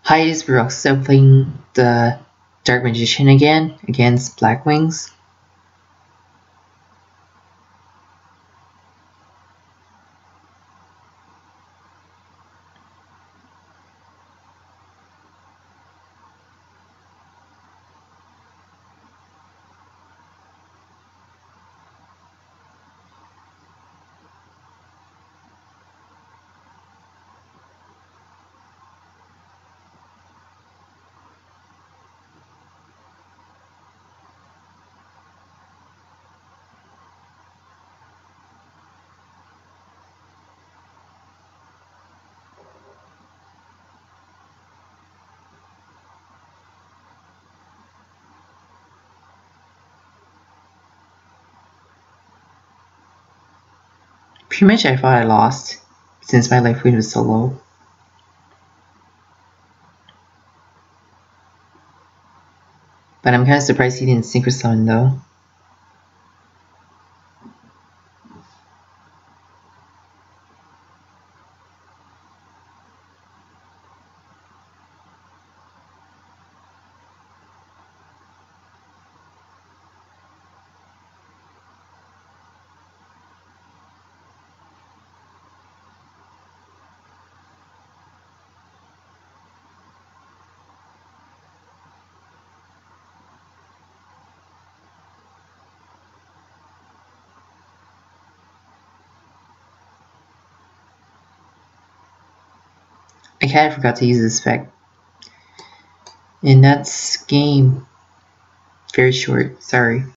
Hi, it's Roxa playing the Dark Magician again against Black Wings. Pretty much I thought I lost, since my life point was so low. But I'm kinda surprised he didn't Synchro Summon though. I kinda forgot to use this effect. And that's game. Very short, sorry.